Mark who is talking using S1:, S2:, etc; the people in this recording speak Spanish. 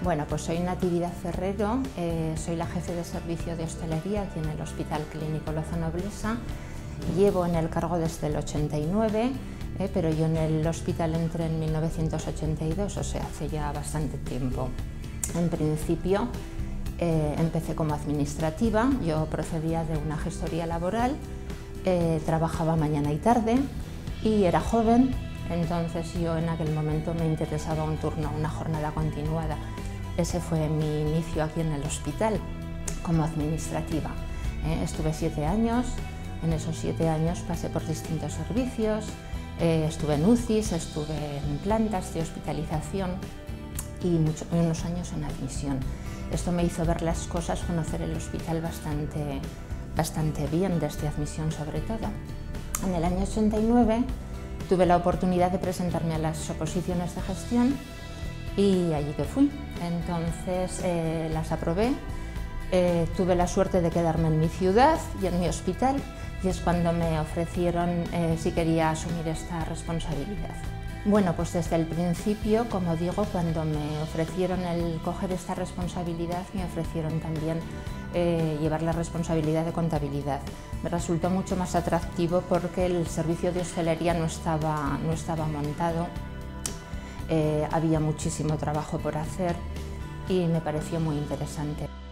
S1: Bueno, pues soy Natividad Ferrero, soy la jefe de servicio de hostelería aquí en el Hospital Clínico Lozano Blesa. Llevo en el cargo desde el 89, pero yo en el hospital entré en 1982, o sea, hace ya bastante tiempo. En principio empecé como administrativa, yo procedía de una gestoría laboral, trabajaba mañana y tarde y era joven, entonces yo en aquel momento me interesaba un turno, una jornada continuada. Ese fue mi inicio aquí en el hospital como administrativa. Estuve 7 años, en esos 7 años pasé por distintos servicios, estuve en UCIs, estuve en plantas de hospitalización y unos años en admisión. Esto me hizo ver las cosas, conocer el hospital bastante bien, desde admisión sobre todo. En el año 89 tuve la oportunidad de presentarme a las oposiciones de gestión y allí que fui. Entonces las aprobé, tuve la suerte de quedarme en mi ciudad y en mi hospital, y es cuando me ofrecieron si quería asumir esta responsabilidad. Bueno, pues desde el principio, como digo, cuando me ofrecieron el coger esta responsabilidad, me ofrecieron también llevar la responsabilidad de contabilidad. Me resultó mucho más atractivo porque el servicio de hostelería no estaba montado, había muchísimo trabajo por hacer y me pareció muy interesante.